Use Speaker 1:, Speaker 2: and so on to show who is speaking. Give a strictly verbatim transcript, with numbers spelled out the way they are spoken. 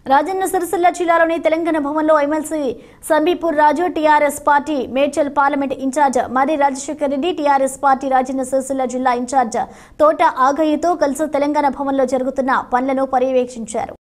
Speaker 1: రాజన్న సిరిసిల్ల జిల్లాలోని తెలంగాణ భవన్లో MLC Shambipur Raju, TRS party Medchal parliament incharge మరి రాజశేఖర్ రెడ్డి, టీఆర్ఎస్ పార్టీ రాజన్న సిరిసిల్ల జిల్లా ఇన్ఛార్జ్ తోట ఆగయ్యతో కలిసి తెలంగాణ భవన్లో జరుగుతున్న పనులను పర్యవేక్షించారు.